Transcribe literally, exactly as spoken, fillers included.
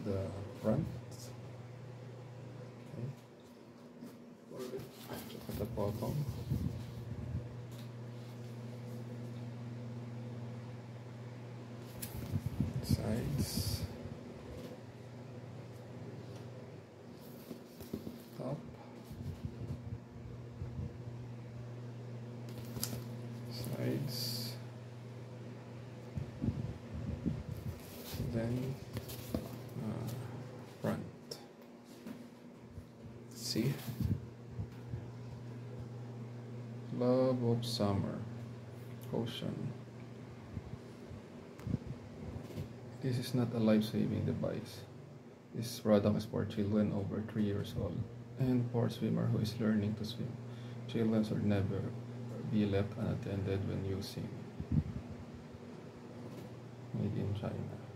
the front. Okay. At the bottom. Sides. Top. Sides. Then uh, front. See? Love of Summer. Ocean. This is not a life-saving device. This product is for children over three years old and for a swimmer who is learning to swim. Children should never be left unattended when using. Made in China.